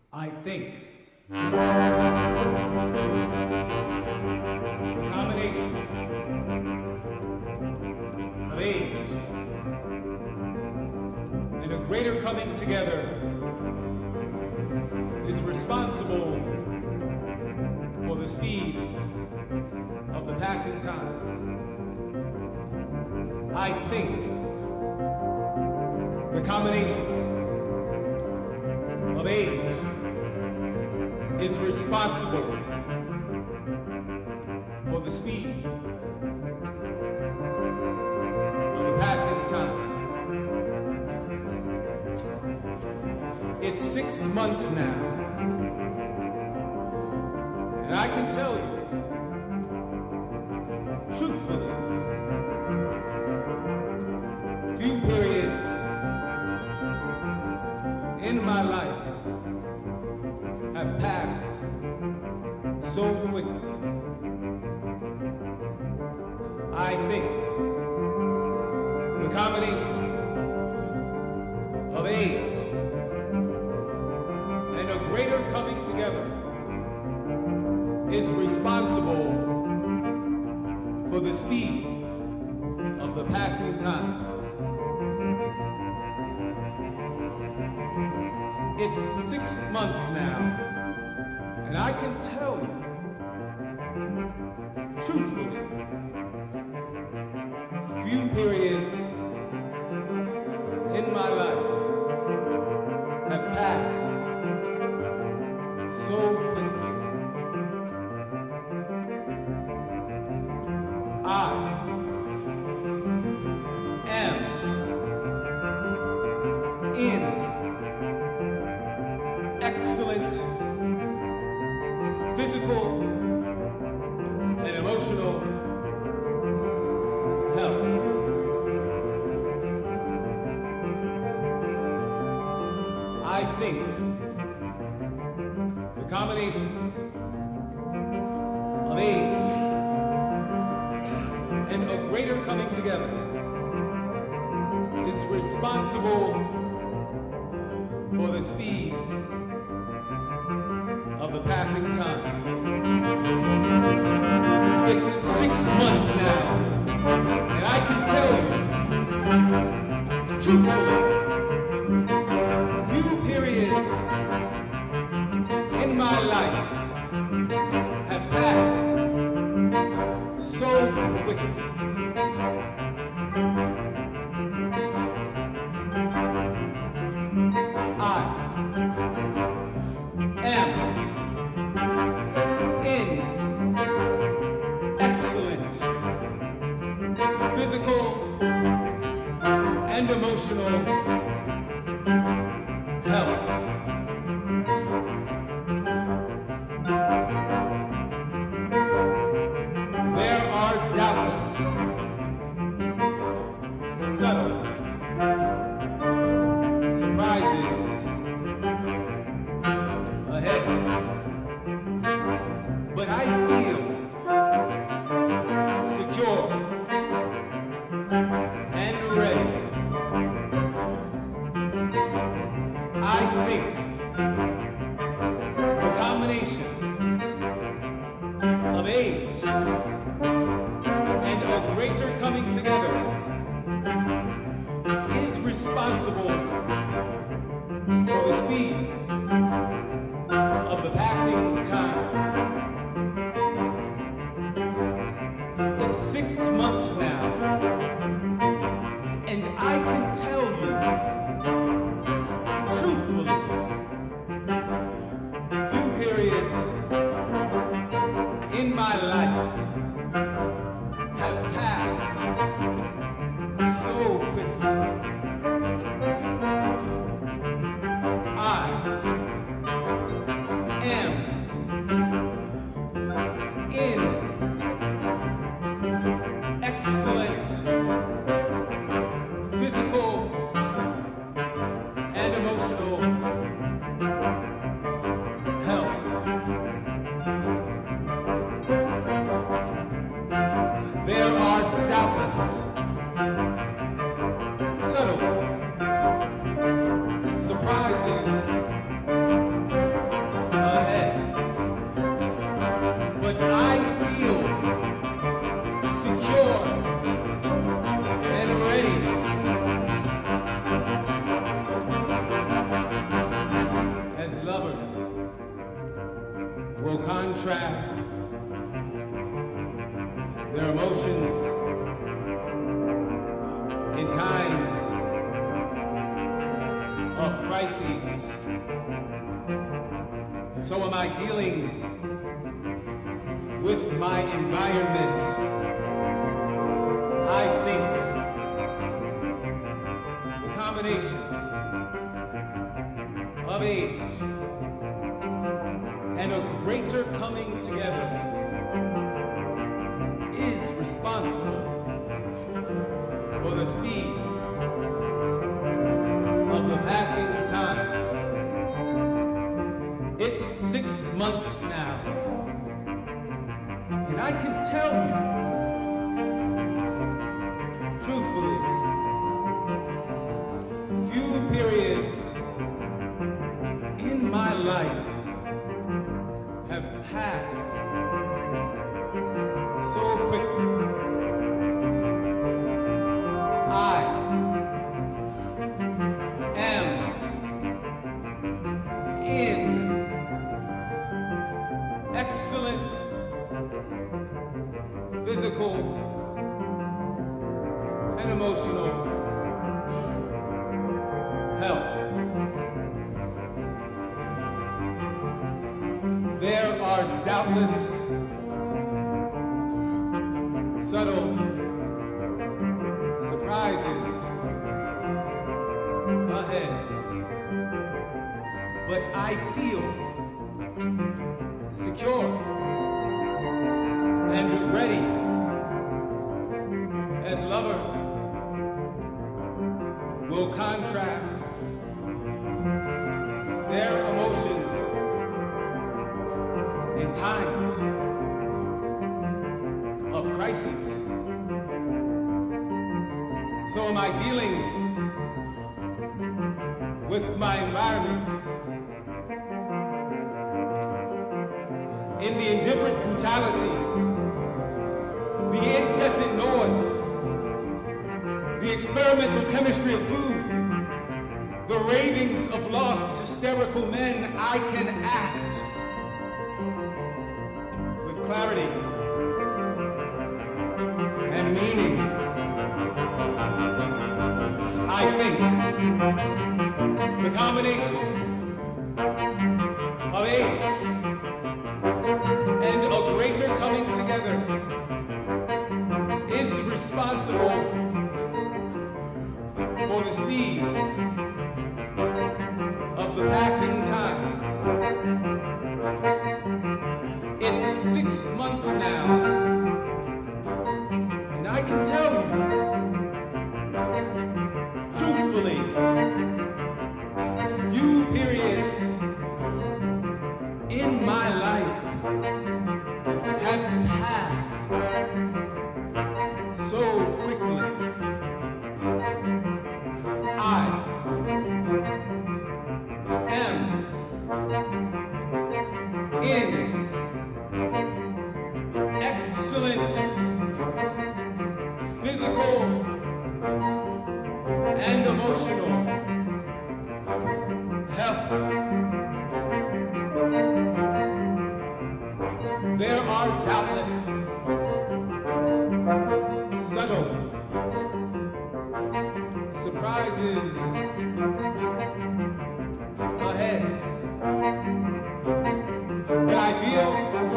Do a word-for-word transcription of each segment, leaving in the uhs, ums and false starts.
I think the combination of age and a greater coming together is responsible for the speed of the passing time. I think the combination of age is responsible for the speed of the passing time. It's six months now, and I can tell you, truthfully, few periods in my life have passed so quickly. I think the combination of age and a greater coming together is responsible for the speed of the passing time. It's six months now, and I can tell you, truthfully, few periods in my life have passed so quickly. I am in excellent physical and emotional health. I think the combination of age and a greater coming together is responsible for the speed of the passing time. It's six months now, and I can tell you, truthfully, few periods in my life have passed so quickly. I am in excellent physical and emotional health. There are doubtless lovers will contrast their emotions in times of crises. So am I dealing with my environment. I think the combination of age and a greater coming together is responsible for the speed of the passing time. It's six months now, and I can tell you, truthfully, few periods in my life have passed so quickly. I am in excellent physical and emotional health. There are doubtless subtle surprises ahead, but I feel secure and ready as lovers will contrast their emotions in times of crises. So am I dealing with my environment in the indifferent brutality, the incessant noise, the experimental chemistry of food, the ravings of lost, hysterical men. I can act with clarity and meaning. I think the combination of age and a greater coming together is responsible for the speed of the passing time. It's six months now, and I can tell you, truthfully, few periods in my life have passed so quickly. I am in excellent physical and emotional health. There are doubtless subtle surprises ahead, but I feel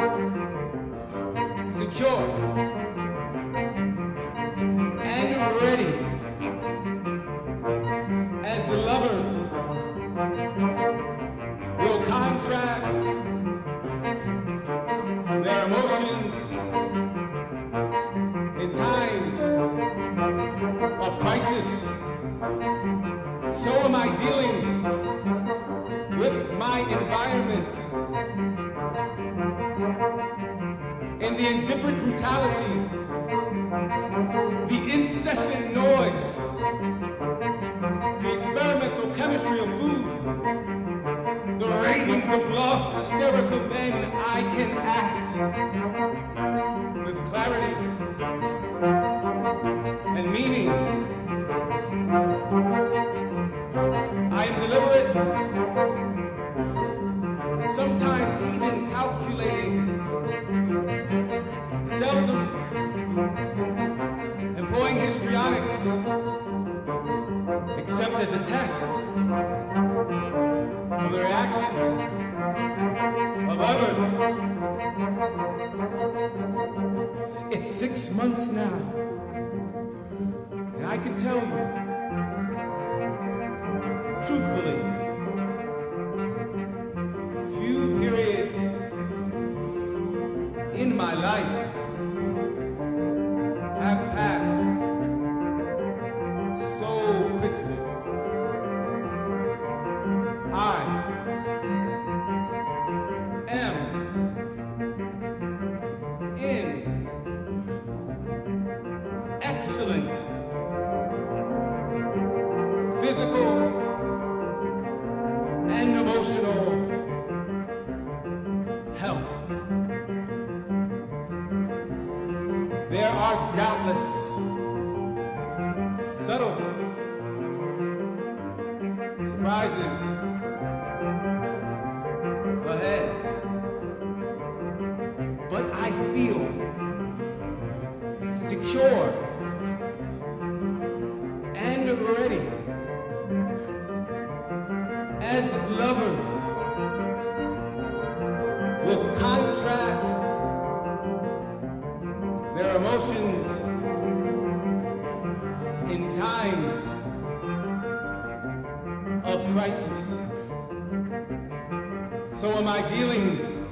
secure and ready as the lovers will contrast their emotions in times of crisis. So am I dealing with my environment in the indifferent brutality, the incessant noise, the experimental chemistry of food, the ravings of lost, hysterical men. I can act with clarity and meaning. I am deliberate emotions of others. It's six months now, and I can tell you, truthfully, few periods in my life have passed so quickly. I am in excellent physical and emotional health. There are doubtless subtle surprises ahead, but I feel secure and ready as lovers will contrast their emotions in times of crisis. So am I dealing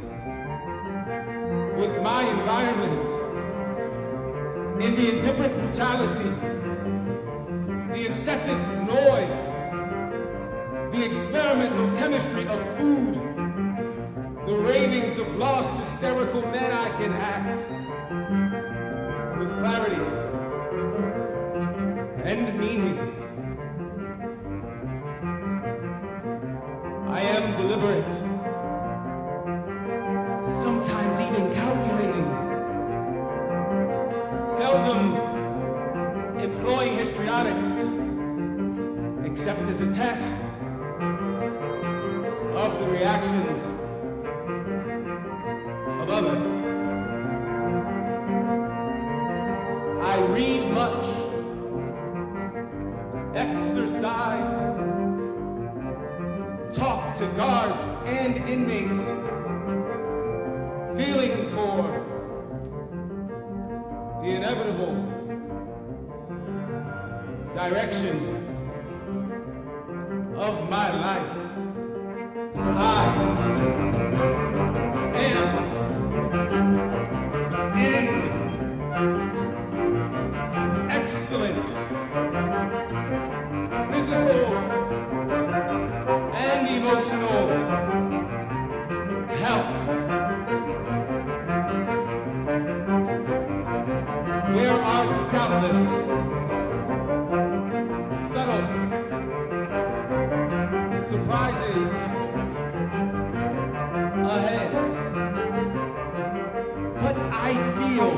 with my environment in the indifferent brutality, the incessant noise, the experimental chemistry of food, the ravings of lost hysterical men. I can act with clarity and meaning. I am deliberate, sometimes even calculating, seldom employing histrionics, except as a test of the reactions of others. I read much, exercise, talk to guards and inmates, feeling for the inevitable direction of my life. I am in excellent physical and emotional health. There are doubtless subtle surprises ahead, but I feel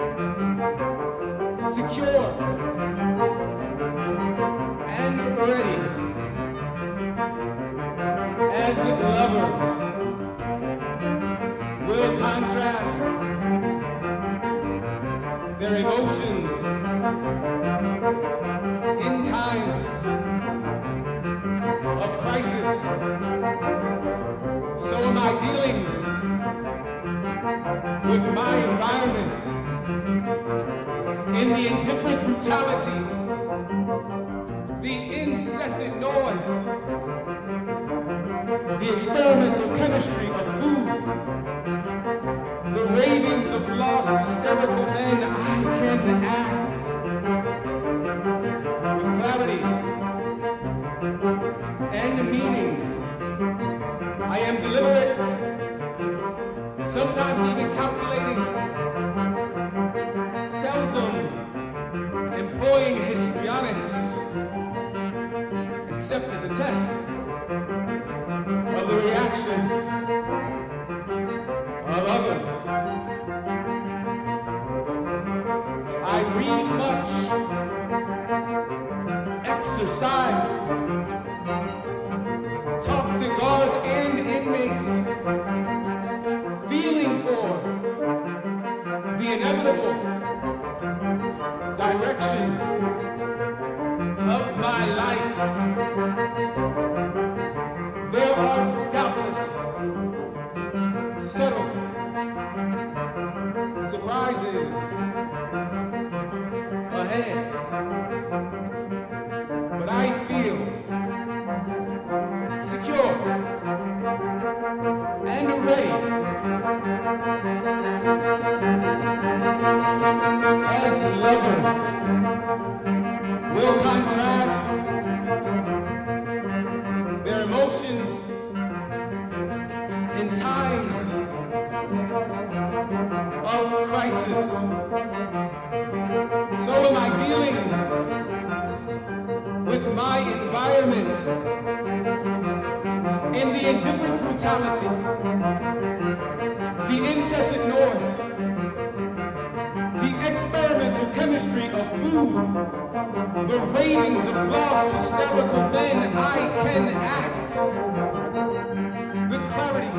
secure and ready as lovers will contrast their emotions in times of crisis. So am I dealing with my environment in the indifferent brutality, the incessant noise, the experimental chemistry of food, the ravings of lost hysterical men. I can act with clarity and meaning. I am deliberate, sometimes even calculating, seldom employing histrionics, except as a test of the reactions of others. I read much, exercise, talk to guards and inmates, feeling for the inevitable direction of my life. There are doubtless times of crisis. So am I dealing with my environment in the indifferent brutality, the incessant noise, the experimental chemistry of food, the ravings of lost hysterical men. I can act with clarity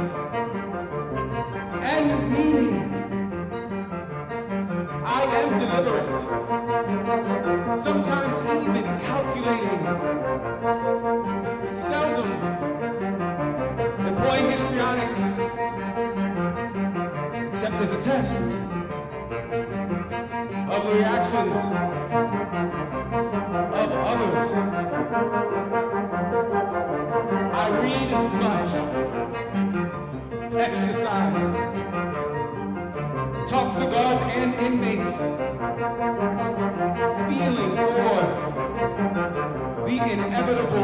and meaning. I am deliberate, sometimes even calculating, seldom employing histrionics, except as a test of the reactions of others. I read much, exercise, talk to guards and inmates, feeling for the inevitable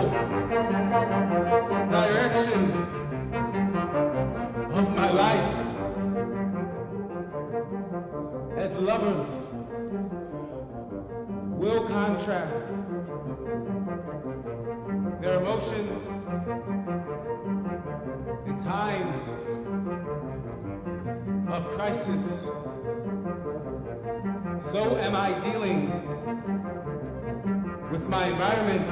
direction of my life. As lovers will contrast their emotions in times of crisis, so am I dealing with my environment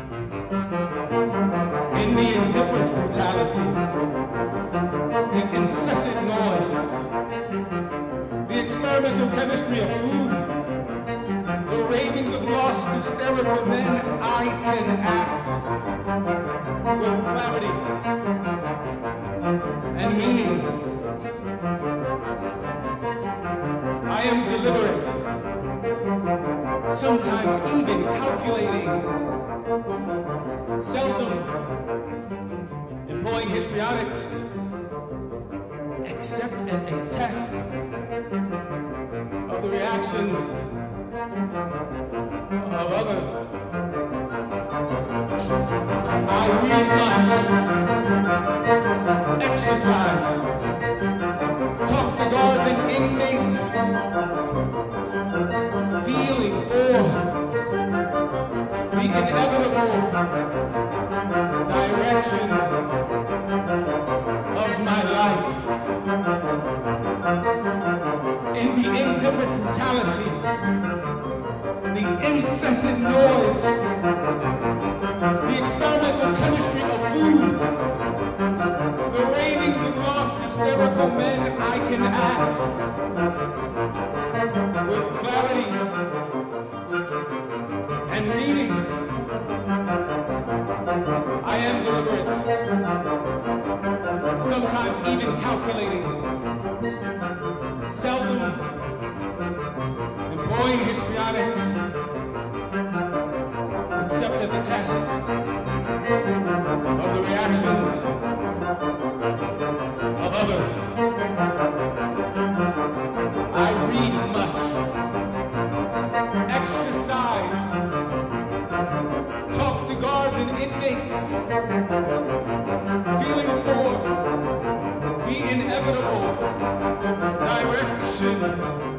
in the indifferent brutality, the incessant noise, the experimental chemistry of food, the ravings of lost hysterical men. I can act with clarity and meaning. I am deliberate, sometimes even calculating, seldom employing histrionics, except as a test of the reactions of others. I read much, exercise, talk to guards and inmates, feeling for the inevitable direction of my life. In the indifferent brutality, the incessant noise, the experimental chemistry of food, the ravings of lost hysterical men, I can act with clarity and meaning. I am deliberate, sometimes even calculating, seldom employing histrionics, except as a test of the reactions of others. I read much, exercise, talk to guards and inmates, feeling for the inevitable direction